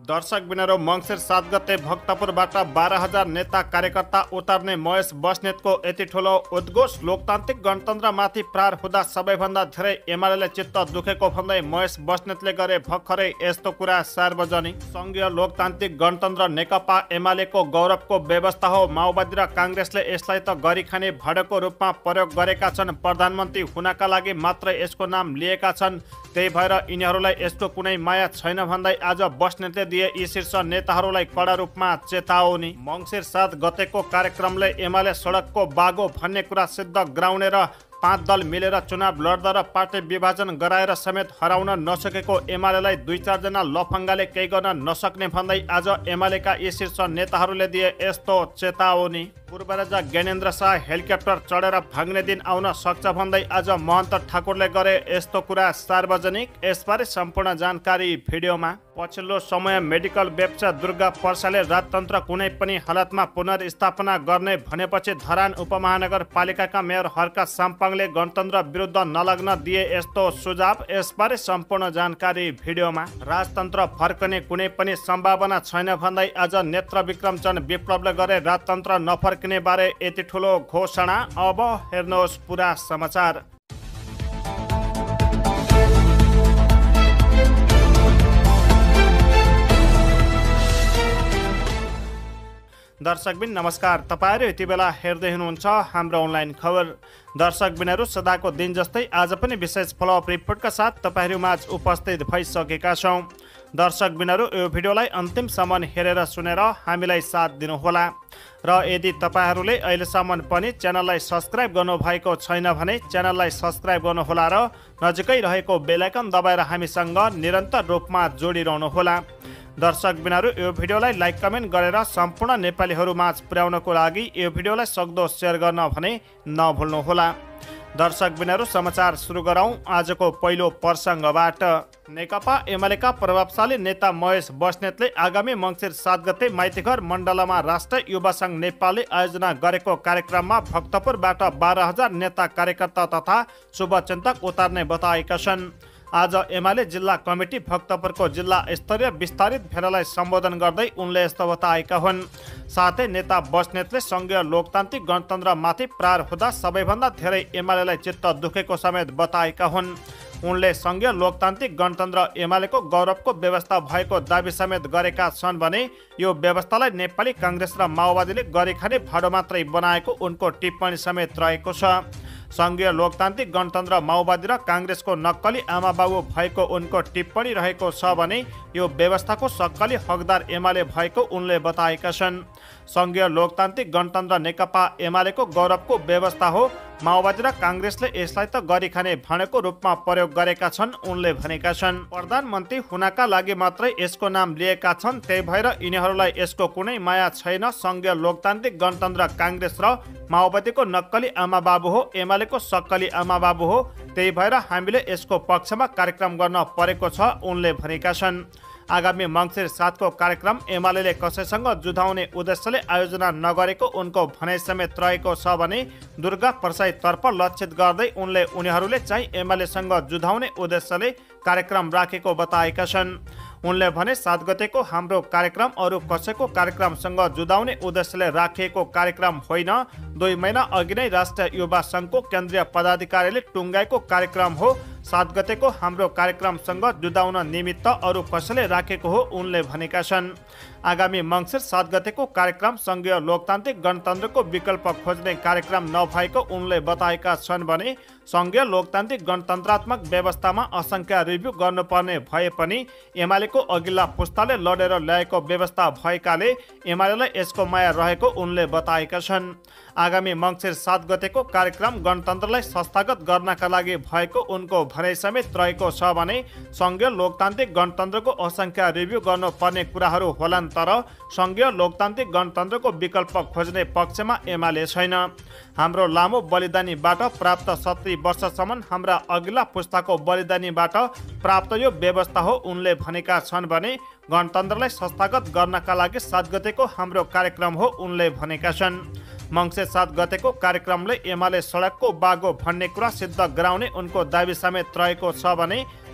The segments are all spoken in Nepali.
दर्शक बिनारो मङ्सिर 7 गते भक्तपुरबाट 12,000 नेता कार्यकर्ता उतार्ने महेश बस्नेतको यति ठुलो उद्घोष लोकतान्त्रिक गणतन्त्रमाथि प्रहार हुँदा सबैभन्दा धेरै एमाले चित्त दुखेको भन्दै महेश बस्नेतले गरे भर्खरै यस्तो कुरा सार्वजनिक। सङ्घीय लोकतान्त्रिक गणतन्त्र नेकपा एमालेको गौरवको व्यवस्था हो। माओवादी र काङ्ग्रेसले यसलाई त गरिखाने भाँडोको रूपमा प्रयोग गरेका छन्। प्रधानमन्त्री हुनका लागि मात्र यसको नाम लिएका छन्। त्यही भएर यिनीहरूलाई यसको कुनै माया छैन भन्दै आज बस्नेतले दिए यी शीर्ष नेताहरूलाई कडा रूपमा चेतावनी। मङ्सिर 7 गतेको कार्यक्रमले एमाले सडकको बागो भन्ने कुरा सिद्ध गराउने र 5 दल मिलेर चुनाव लड्दा र पार्टी विभाजन गराएर समेत हराउन नसकेको एमालेलाई 2-4 जना लफङ्गाले केही गर्न नसक्ने भन्दै आज एमालेका यी शीर्ष नेताहरूले दिए यस्तो चेतावनी। पूर्व राजा ज्ञानेन्द्र शाह हेलिकप्टर चढेर भाग्ने दिन आउन सक्छ भन्दै आज महन्त ठाकुरले गरे यस्तो कुरा सार्वजनिक। यसबारे सम्पूर्ण जानकारी भिडियोमा। पछिल्लो समय मेडिकल व्यवसाय दुर्गा पर्साले राजतन्त्र कुनै पनि हालतमा पुनर्स्थापना गर्ने भनेपछि धरान उपमहानगरपालिकाका मेयर हर्का साम्पाङले गणतन्त्र विरुद्ध नलाग्न दिए यस्तो सुझाव। यसबारे सम्पूर्ण जानकारी भिडियोमा। राजतन्त्र फर्कने कुनै पनि सम्भावना छैन भन्दै आज नेत्र विक्रमचन्द्र विप्लवले गरे राजतन्त्र नफर्किने बारे यति ठुलो घोषणा। अब हेर्नुहोस् पुरा समाचार। दर्शकबिन नमस्कार, तपाईहरु यति बेला हेर्दै हुनुहुन्छ हाम्रो अनलाइन खबर। दर्शकबिनहरु सदाको दिन जस्तै आज पनि विशेष फलोअप रिपोर्टका साथ तपाईहरुमाझ उपस्थित भइसकेका छौं। दर्शकबिनहरु यो भिडियोलाई अन्तिमसम्म हेरेर सुनेर हामीलाई साथ दिनुहोला र यदि तपाईहरुले अहिलेसम्म पनि च्यानललाई सब्स्क्राइब गर्नुभएको छैन भने च्यानललाई सब्स्क्राइब गर्नुहोला र नजिकै रहेको बेल आइकन दबाएर हामीसँग निरन्तर रूपमा जोडिरहनुहोला। दर्शकबिनहरु यो भिडियोलाई लाइक कमेन्ट गरेर सम्पूर्ण नेपालीहरुमाझ पुर्याउनको लागि यो भिडियोलाई सक्दो शेयर गर्न भने नभुल्नुहोला। दर्शकबिनहरु समाचार सुरु गरौं आजको पहिलो प्रसङ्गबाट। नेकपा एमालेका प्रभावशाली नेता महेश बस्नेतले आगामी मङ्सिर 7 गते माइतीघर मण्डलमा राष्ट्रिय युवा सङ्घ नेपालले आयोजना गरेको कार्यक्रममा भक्तपुरबाट 12,000 नेता कार्यकर्ता तथा शुभचिन्तक उतार्ने बताएका छन्। आज एमाले जिल्ला कमिटी भक्तपुरको जिल्ला स्तरीय विस्तारित भेलालाई सम्बोधन गर्दै उनले यस्तो बताएका हुन्। साथै नेता बस्नेतले सङ्घीय लोकतान्त्रिक गणतन्त्रमाथि प्रहार हुँदा सबैभन्दा धेरै एमालेलाई चित्त दुखेको समेत बताएका हुन्। उनले सङ्घीय लोकतान्त्रिक गणतन्त्र एमालेको गौरवको व्यवस्था भएको दाबी समेत गरेका छन् भने यो व्यवस्थालाई नेपाली काङ्ग्रेस र माओवादीले गरिखाने भाँडो मात्रै बनाएको उनको टिप्पणी समेत रहेको छ। सङ्घीय लोकतान्त्रिक गणतन्त्र माओवादी र काङ्ग्रेसको नक्कली आमाबाबु भएको उनको टिप्पणी रहेको छ भने यो व्यवस्थाको सक्कली हकदार एमाले भएको उनले बताएका छन्। सङ्घीय लोकतान्त्रिक गणतन्त्र नेकपा एमालेको गौरवको व्यवस्था हो। माओवादी र काङ्ग्रेसले यसलाई त गरिखाने भाँडोको रूपमा प्रयोग गरेका छन् उनले भनेका छन्। प्रधानमन्त्री हुनका लागि मात्रै यसको नाम लिएका छन्। त्यही भएर यिनीहरूलाई यसको कुनै माया छैन। सङ्घीय लोकतान्त्रिक गणतन्त्र काङ्ग्रेस र माओवादीको नक्कली आमाबाबु हो, एमालेको सक्कली आमाबाबु हो। त्यही भएर हामीले यसको पक्षमा कार्यक्रम गर्न परेको छ उनले भनेका छन्। आगामी मङ्सिर 7 को कार्यक्रम एमाले कसैसँग जुधाउने उद्देश्यले आयोजना नगरेको उनको भनाइ समेत रहेको छ भने दुर्गा प्रसाईतर्फ लक्षित गर्दै उनले उनीहरूले चाहिँ एमालेसँग जुधाउने उद्देश्यले कार्यक्रम राखेको बताएका छन्। उनले भने 7 गतेको हाम्रो कार्यक्रम अरू कसैको कार्यक्रमसँग जुधाउने उद्देश्यले राखिएको कार्यक्रम होइन। 2 महिना अघि नै राष्ट्रिय युवा सङ्घको केन्द्रीय पदाधिकारीले टुङ्गाएको कार्यक्रम हो। 7 गतेको हाम्रो कार्यक्रमसँग जुधाउन निमित्त अरू कसैले राखेको हो उनले भनेका छन्। आगामी मङ्सिर 7 गतेको कार्यक्रम सङ्घीय लोकतान्त्रिक गणतन्त्रको विकल्प खोज्ने कार्यक्रम नभएको उनले बताएका छन् भने सङ्घीय लोकतान्त्रिक गणतन्त्रात्मक व्यवस्थामा असङ्ख्य रिभ्यू गर्नुपर्ने भए पनि एमालेको अघिल्ला पुस्ताले लडेर ल्याएको व्यवस्था भएकाले एमालेलाई यसको माया रहेको उनले बताएका छन्। आगामी मङ्सिर 7 गतेको कार्यक्रम गणतन्त्रलाई संस्थागत गर्नका लागि भएको उनको भनाइ समेत रहेको छ भने सङ्घीय लोकतान्त्रिक गणतन्त्रको असङ्ख्य रिभ्यू गर्नुपर्ने कुराहरू होलान् तर सङ्घीय लोकतान्त्रिक गणतन्त्रको विकल्प खोज्ने पक्षमा एमाले छैन। हाम्रो लामो बलिदानीबाट प्राप्त 70 वर्षसम्म हाम्रा अघिल्ला पुस्ताको बलिदानीबाट प्राप्त यो व्यवस्था हो उनले भनेका छन् भने गणतन्त्रलाई संस्थागत गर्नका लागि 7 गतेको हाम्रो कार्यक्रम हो उनले भनेका छन्। मङ्सिर 7 गतेको कार्यक्रमले एमाले सडकको बागो भन्ने कुरा सिद्ध गराउने उनको दाबी समेत रहेको छ भने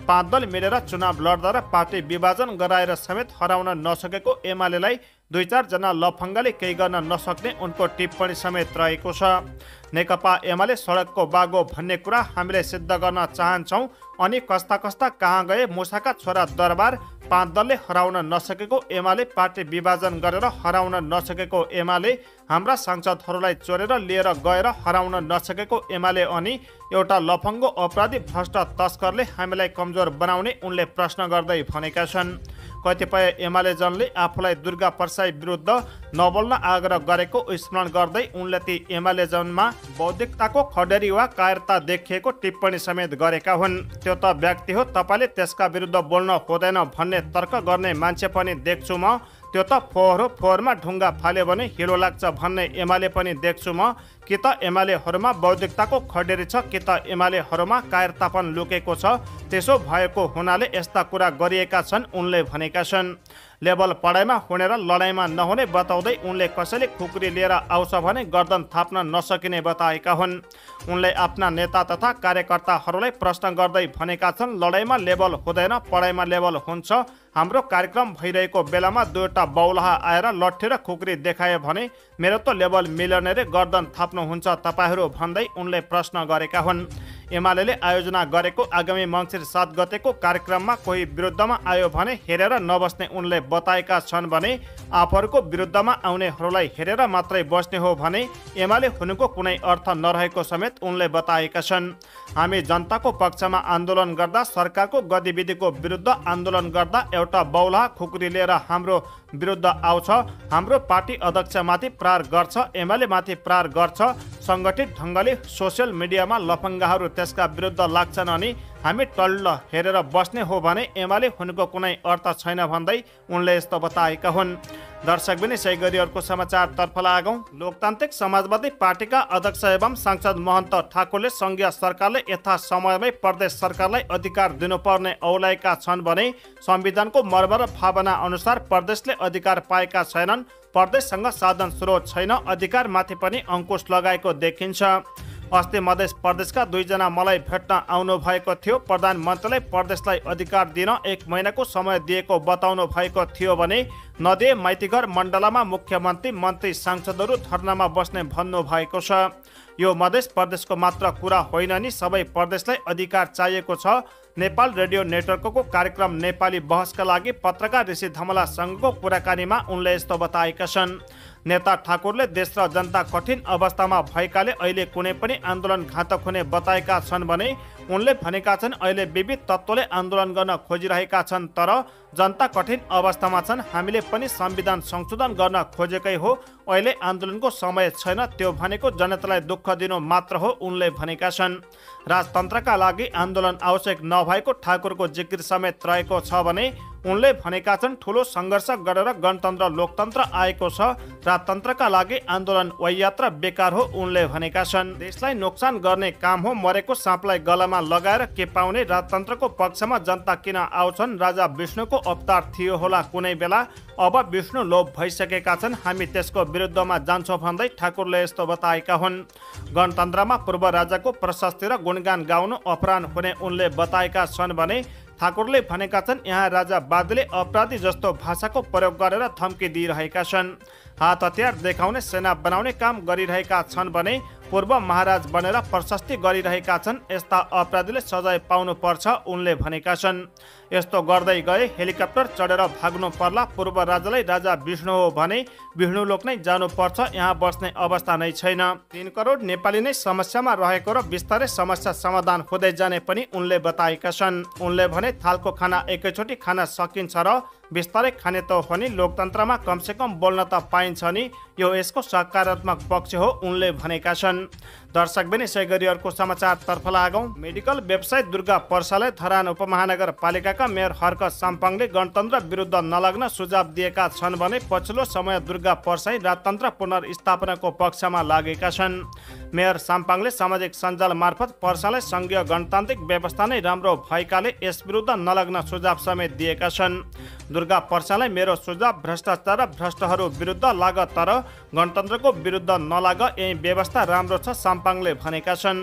5 दल मिलेर चुनाव लड्दा र पार्टी विभाजन गराएर समेत हराउन नसकेको एमालेलाई 2-4 जना लफङ्गाले केही गर्न नसक्ने उनको टिप्पणी समेत रहेको छ। नेकपा एमाले सडकको बागो भन्ने कुरा हामीले सिद्ध गर्न चाहन्छौँ अनि कस्ता कस्ता कहाँ गए मुसाका छोरा दरबार 5 दलले हराउन नसकेको एमाले पार्टी विभाजन गरेर हराउन नसकेको एमाले हाम्रा सांसदहरूलाई चोरेर लिएर गएर हराउन नसकेको एमाले अनि एउटा लफङ्गो अपराधी भ्रष्ट तस्करले हामीलाई कमजोर बनाउने उनले प्रश्न गर्दै भनेका छन्। कतिपय एमाले जनले आफूलाई दुर्गा परसाई विरुद्ध नबोल्न आग्रह गरेको स्मरण गर्दै उनले ती एमाले जनमा बौद्धिकताको खडेरी वा कायरता देखिएको टिप्पणी समेत गरेका हुन्। त्यो त व्यक्ति हो, तपाईँले त्यसका विरुद्ध बोल्न हुँदैन भन्ने तर्क गर्ने मान्छे पनि देख्छु म। त्यो त फोहोर हो, फोहोरमा ढुङ्गा फाल्यो भने हिलो लाग्छ भन्ने एमाले पनि देख्छु म। कि त एमालेहरूमा बौद्धिकताको खडेरी छ कि त एमालेहरूमा कायरतापन लुकेको छ। त्यसो भएको हुनाले यस्ता कुरा गरिएका छन् उनले भनेका छन्। लेभल पढाइमा हुने र लडाइँमा नहुने बताउँदै उनले कसैले खुकुरी लिएर आउँछ भने गर्दन थाप्न नसकिने बताएका हुन्। उनले आफ्ना नेता तथा कार्यकर्ताहरूलाई प्रश्न गर्दै भनेका छन्, लडाइँमा लेभल हुँदैन, पढाइमा लेभल हुन्छ। हाम्रो कार्यक्रम भइरहेको बेलामा दुईवटा बौलाहा आएर लट्ठी र खुकुरी देखाए भने मेरो त लेभल मिल्ने रे गर्दन थाप्नुहुन्छ तपाईँहरू भन्दै उनले प्रश्न गरेका हुन्। एमाले आयोजना गरेको आगामी मङ्सिर 7 गतेको कार्यक्रममा कोही विरुद्धमा आयो भने हेरेर नबस्ने उनले बताएका छन् भने आफूहरूको विरुद्धमा आउनेहरूलाई हेरेर मात्रै बस्ने हो भने एमाले हुनुको कुनै अर्थ नरहेको समेत उनले बताएका छन्। हामी जनताको पक्षमा आन्दोलन गर्दा, सरकारको गतिविधिको विरुद्ध आन्दोलन गर्दा एउटा बौलाहा खुकुरी लिएर हाम्रो विरुद्ध आउँछ, हाम्रो पार्टी अध्यक्षमाथि प्रहार गर्छ, एमाले माथि प्रहार गर्छ, सङ्गठित ढङ्गले सोसियल मिडियामा लफङ्गाहरू त्यसका विरुद्ध लाग्छन् अनि हामी टल्ल हेरेर बस्ने हो भने एमाले हुनुको कुनै अर्थ छैन भन्दै उनले यस्तो बताएका हुन्। दर्शक पनि सही गरी अर्को समाचारतर्फ लागौँ। लोकतान्त्रिक समाजवादी पार्टीका अध्यक्ष एवं सांसद महन्त ठाकुरले सङ्घीय सरकारले यथा समयमै प्रदेश सरकारलाई अधिकार दिनुपर्ने औलाएका छन् भने संविधानको मर्म र भावना अनुसार प्रदेशले अधिकार पाएका छैनन्। प्रदेशसँग साधन स्रोत छैन, अधिकारमाथि पनि अङ्कुश लगाएको देखिन्छ। अस्ति मध्य प्रदेशका 2 जना मलाई भेट्न आउनु भएको थियो। प्रधानमन्त्रीले प्रदेशलाई अधिकार दिन 1 महिनाको समय दिएको बताउनु भएको थियो भने नदिए माइतीघर मण्डलामा मुख्यमन्त्री, मन्त्री, सांसदहरू धरनामा बस्ने भन्नु भएको छ। यो मध्य प्रदेशको मात्र कुरा होइन नि, सबै प्रदेशलाई अधिकार चाहिएको छ। नेपाल रेडियो नेटवर्कको कार्यक्रम नेपाली बहसका लागि पत्रकार ऋषि धमलासँगको कुराकानीमा उनले यस्तो बताएका छन्। नेता ठाकुरले देश र जनता कठिन अवस्थामा भएकाले अहिले कुनै पनि आन्दोलन घातक हुने बताएका छन् भने उनले भनेका छन् अहिले विविध तत्त्वले आन्दोलन गर्न खोजिरहेका छन् तर जनता कठिन अवस्थामा छन्। हामीले पनि संविधान संशोधन गर्न खोजेकै हो, अहिले आन्दोलनको समय छैन, त्यो भनेको जनतालाई दुःख दिनु मात्र हो उनले भनेका छन्। राजतन्त्रका लागि आन्दोलन आवश्यक नभएको ठाकुरको जिकिर समेत रहेको छ भने उनले भनेका छन् ठुलो सङ्घर्ष गरेर गणतन्त्र लोकतन्त्र आएको छ, राजतन्त्रका लागि आन्दोलन वैयात्रा बेकार हो उनले भनेका छन्। देशलाई नोक्सान गर्ने काम हो, मरेको साँपलाई गलामा लगाएर के पाउने, राजतन्त्रको पक्षमा जनता किन आउँछन्, राजा विष्णुको अवतार थियो होला कुनै बेला, अब विष्णु लोभ भइसकेका छन्, हामी त्यसको विरुद्धमा जान्छौँ भन्दै ठाकुरले यस्तो बताएका हुन्। गणतन्त्रमा पूर्व राजाको प्रशस्ति र गुणगान गाउनु अपराध हुने उनले बताएका छन् भने ठाकुरले भनेका छन् यहाँ राजा बादले अपराधी जस्तो भाषाको प्रयोग गरेर धम्की दिइरहेका छन्, हात हतियार देखाउने, सेना बनाउने काम गरिरहेका छन् भने पूर्व महाराज बनेर प्रशस्ति गरिरहेका छन्। यस्ता अपराधीले सजाय पाउनु पर्छ उनले भनेका छन्। यस्तो गर्दै गए हेलिकप्टर चढेर भाग्नु पर्ला, पूर्व राजालाई राजा विष्णु हो भने विष्णु लोक नै जानुपर्छ, यहाँ बस्ने अवस्था नै छैन। 3 करोड नेपाली नै समस्यामा रहेको र बिस्तारै समस्या समाधान हुँदै जाने पनि उनले बताएका छन्। उनले भने थालको खाना एकैचोटि खान सकिन्छ र बिस्तारै खाने त हो नि, लोकतन्त्रमा कमसेकम बोल्न त पाइन्छ नि, यो यसको सकारात्मक पक्ष हो उनले भनेका छन्। दर्शक पनि यसै गरी अर्को समाचारतर्फ लागौँ। मेडिकल व्यवसायी दुर्गा पर्सालाई धरान उपमहानगरपालिकाका मेयर हर्क साम्पाङले गणतन्त्र विरुद्ध नलाग्न सुझाव दिएका छन् भने पछिल्लो समय दुर्गा पर्साई राजतन्त्र पुनर्स्थापनाको पक्षमा लागेका छन्। मेयर साम्पाङले सामाजिक सञ्जाल मार्फत पर्सालाई सङ्घीय गणतान्त्रिक व्यवस्था नै राम्रो भएकाले यस विरुद्ध नलाग्न सुझाव समेत दिएका छन्। दुर्गा पर्सालाई मेरो सुझाव भ्रष्टाचार र भ्रष्टहरू विरुद्ध लाग तर गणतन्त्रको विरुद्ध नलाग, यही व्यवस्था राम्रो छ साम्पाङले भनेका छन्।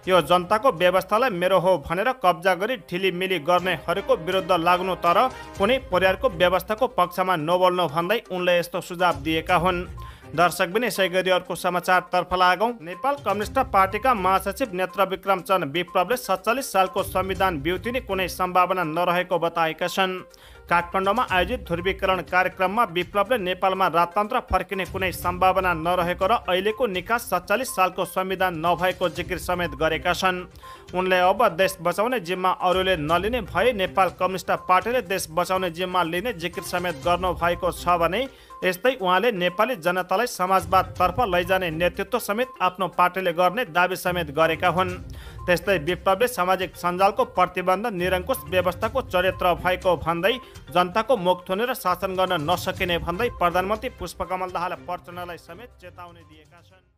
यो जनताको व्यवस्थालाई मेरो हो भनेर कब्जा गरी ठिलिमिली गर्नेहरूको विरुद्ध लाग्नु, तर कुनै परिवारको व्यवस्थाको पक्षमा नबोल्नु भन्दै उनले यस्तो सुझाव दिएका हुन्। दर्शकबिन यसै गरी अर्को समाचारतर्फ लागौं। नेपाल कम्युनिस्ट पार्टीका महासचिव नेत्रविक्रम चन्द विप्लवले 47 सालको संविधान बिउतिने कुनै सम्भावना नरहेको बताएका छन्। काठमाडौँमा आयोजित ध्रुवीकरण कार्यक्रममा विप्लवले नेपालमा राजतन्त्र फर्किने कुनै सम्भावना नरहेको र अहिलेको निकास 47 सालको संविधान नभएको जिकिर समेत गरेका छन्। उनले अब देश बचाउने जिम्मा अरूले नलिने भए नेपाल कम्युनिस्ट पार्टीले देश बचाउने जिम्मा लिने जिकिर समेत गर्नु भएको छ भने, यस्तै उहाँले नेपाली जनतालाई समाजवादतर्फ लैजाने नेतृत्व समेत आफ्नो पार्टीले गर्ने दाबी समेत गरेका हुन्। त्यस्तै विप्लवले सामाजिक सञ्जालको प्रतिबन्ध निरङ्कुश व्यवस्थाको चरित्र भएको भन्दै जनताको मुख थुनेर शासन गर्न नसकिने भन्दै प्रधानमन्त्री पुष्पकमल दाहाल प्रचण्डलाई समेत चेतावनी दिएका छन्।